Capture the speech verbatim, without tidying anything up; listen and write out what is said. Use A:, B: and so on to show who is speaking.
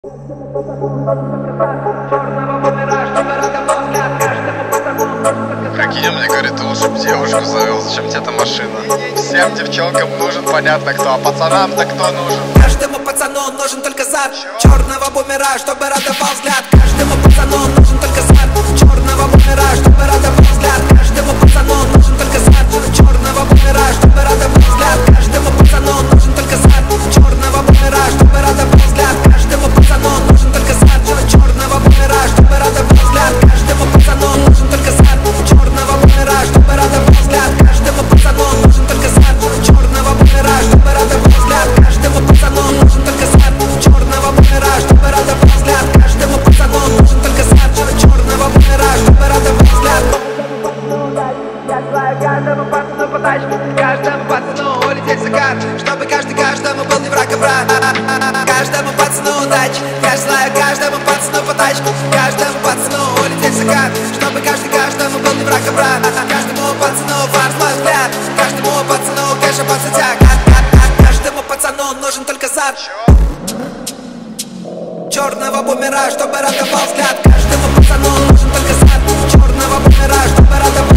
A: Прикинь, мне говорит, ты лучше бы девушку завел, зачем тебе эта машина? Всем девчонкам нужен понятно кто, а пацанам-то кто нужен?
B: Каждому пацану нужен только зад черного бумера, чтобы радовал взгляд. Каждому пацану нужен только зад черного бумера, чтобы радовал взгляд. Каждому пацану нужен только зад черного бумера, чтобы радовал взгляд. Каждому пацану нужен только зад черного бумера, чтобы радовал взгляд. Каждому пацану нужен только зад черного бумера, чтобы радовал взгляд. Каждому пацану нужен только зад черного бумера, чтобы радовал взгляд. Каждому пацану нужен только зад черного бумера, чтобы радовал взгляд. Каждому пацану нужен только зад черного бумера, чтобы радовал взгляд. Каждому пацану нужен только зад черного бумера, чтобы радовал взгляд. Я желаю каждому пацану по тачке, каждому пацану улететь в закат, чтобы каждый каждому был не враг, а брат. Каждому пацану удачи, я желаю каждому пацану по тачке, каждому пацану улететь в закат, чтобы каждый каждому был не враг, а брат. Каждому пацану фарс мой взгляд, каждому пацану кэша пацатяк. Каждому пацану нужен только зад черного бумера, чтобы радовал взгляд. Каждому пацану нужен только зад черного бумера, чтобы радовал